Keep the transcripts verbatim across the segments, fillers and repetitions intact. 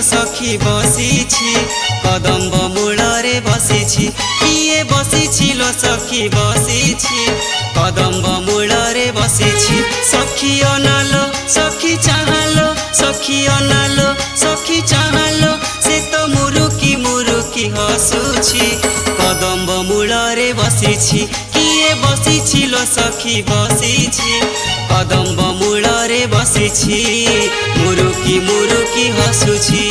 सखी बसिछि कदम्ब मूलरे बसिछि किए बसिछिलो सखी बसिछि कदम्ब मूलरे बसिछि सखी अनालो सखी चाहलो सखी अनालो सखी चाहलो से तो मुरुकी मुरुकी हसुछि कदम्ब मूलरे बसिछि किए बसिछिलो सखी बसिछि कदम्ब मूलरे बसिछि मुरुकी मुरुकी हसुछि।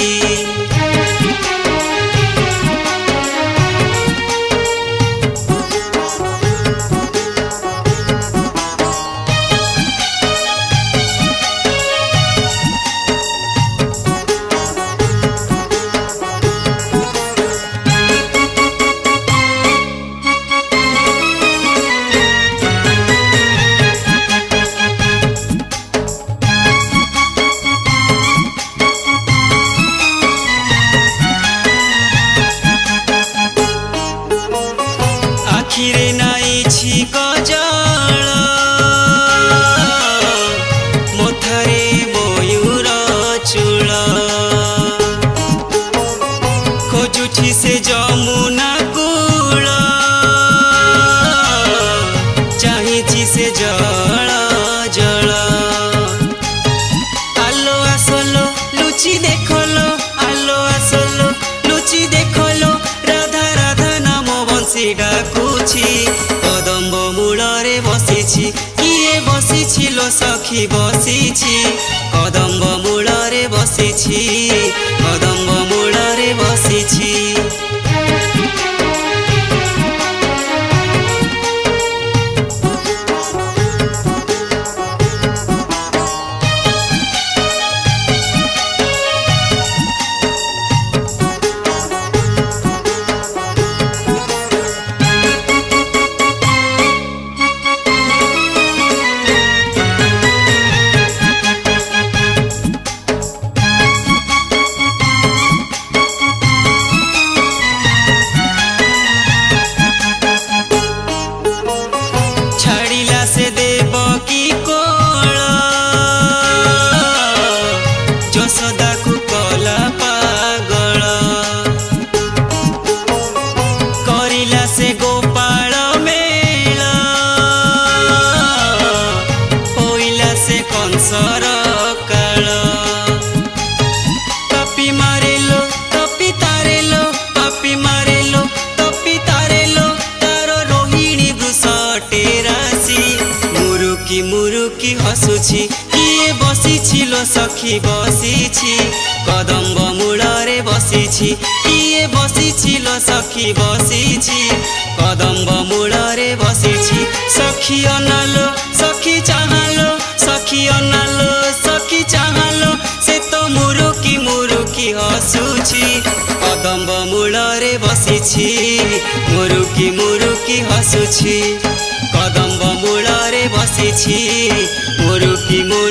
आखिरे नाइछि गजल मोथरे मयूर चूल खोजुछि से जमुना कूल चाहिछि से जल जल आलो आसलो लुचि देखलो आलो आसलो लुचि देखलो राधा राधा नाम बंशी डाकुछि कदम्ब मूलरे बसिछि किए बसिछिलो सखी बसिछि कदम्ब मूलरे बसिछि कदम्ब मूलरे बसिछि। से देवकी कोल यशोदा को कला पागल करिला से गोपाल मेल होइला से कंसर काल पापी मारेलो तपी तारेलो पापी मारेलो तपी तारेलो तारो रोहिणी वृषटे राशि मुरुकी मुरुकी हसुछि किए बसिछिलो सखी बसिछि कदम्ब मूलरे बसिछि किए बसिछिलो सखी बसिछि कदम्ब मूलरे बसिछि सखी अनालो सखी चाहलो सखी अनालो सखी चाहलो से तो मुरुकी मुरुकी हसुछि कदम्ब मूलरे बसिछि मुरुकी मुरुकी हसुछि कदम्ब मूलरे बसिछि मुरुकी मुरुकी